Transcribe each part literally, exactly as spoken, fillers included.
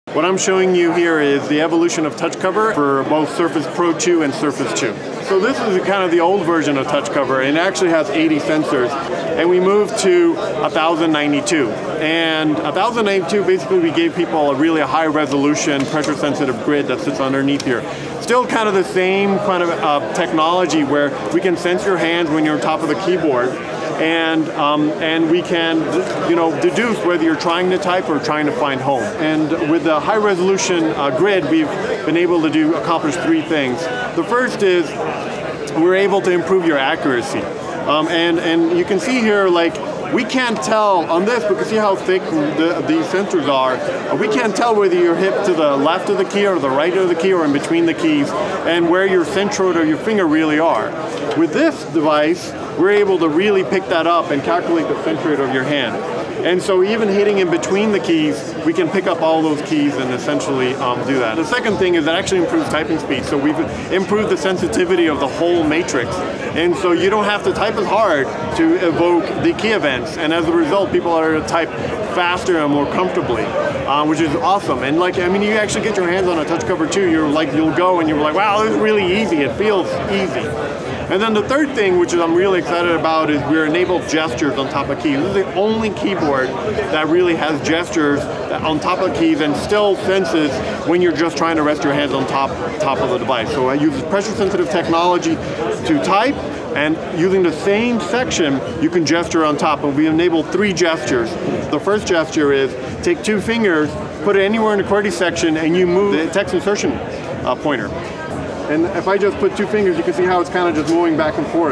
What I'm showing you here is the evolution of touch cover for both Surface Pro two and Surface two. So this is kind of the old version of touch cover, and it actually has eighty sensors. And we moved to one thousand ninety-two. And one thousand ninety-two, basically we gave people a really high resolution, pressure sensitive grid that sits underneath here. Still kind of the same kind of uh, technology where we can sense your hands when you're on top of the keyboard. And, um, and we can, you know, deduce whether you're trying to type or trying to find home. And with the high resolution uh, grid, we've been able to do accomplish three things. The first is we're able to improve your accuracy. Um, and, and you can see here, like, we can't tell on this, because see how thick the, these sensors are, we can't tell whether you're hit to the left of the key or the right of the key or in between the keys, and where your centroid or your finger really are. With this device, we're able to really pick that up and calculate the centroid of your hand. And so even hitting in between the keys, we can pick up all those keys and essentially um, do that. The second thing is that actually improves typing speed. So we've improved the sensitivity of the whole matrix. And so you don't have to type as hard to evoke the key events. And as a result, people are able to type faster and more comfortably, uh, which is awesome. And like, I mean, you actually get your hands on a touch cover too. You're like, you'll go and you're like, wow, this is really easy. It feels easy. And then the third thing, which I'm really excited about, is we're enabled gestures on top of keys. This is the only keyboard that really has gestures on top of keys and still senses when you're just trying to rest your hands on top, top of the device. So I use pressure-sensitive technology to type, and using the same section, you can gesture on top. And we enable three gestures. The first gesture is take two fingers, put it anywhere in the QWERTY section, and you move the text insertion uh, pointer. And if I just put two fingers, you can see how it's kind of just moving back and forth.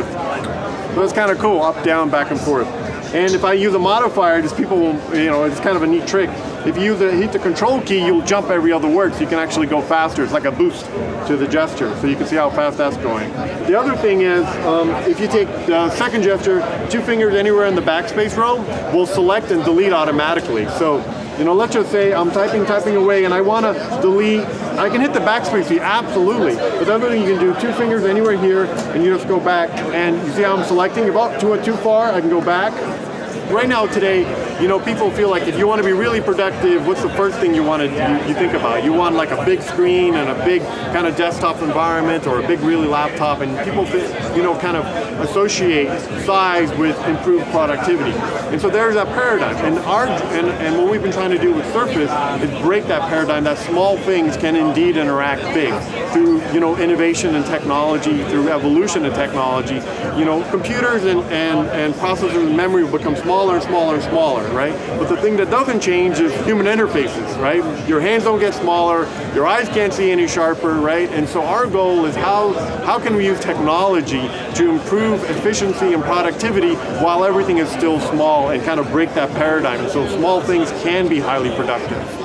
So it's kind of cool, up, down, back and forth. And if I use a modifier, just people will, you know, it's kind of a neat trick. If you use the, hit the control key, you'll jump every other word, so you can actually go faster. It's like a boost to the gesture, so you can see how fast that's going. The other thing is, um, if you take the second gesture, two fingers anywhere in the backspace row, will select and delete automatically. So, you know, let's just say I'm typing, typing away, and I want to delete. I can hit the backspace key, absolutely. But the other thing you can do, two fingers anywhere here, and you just go back, and you see how I'm selecting? If I'm too, too far, I can go back. Right now, today, you know, people feel like if you want to be really productive, what's the first thing you want to you, you think about? You want like a big screen and a big kind of desktop environment, or a big really laptop, and people, you know, kind of associate size with improved productivity. And so there's that paradigm. And our and, and what we've been trying to do with Surface is break that paradigm that small things can indeed interact big through, you know, innovation and technology, through evolution and technology. You know, computers and and and processors and memory will become smaller and smaller and smaller, right? But the thing that doesn't change is human interfaces, right? Your hands don't get smaller, your eyes can't see any sharper, right? And so our goal is how, how can we use technology to improve efficiency and productivity while everything is still small, and kind of break that paradigm so small things can be highly productive.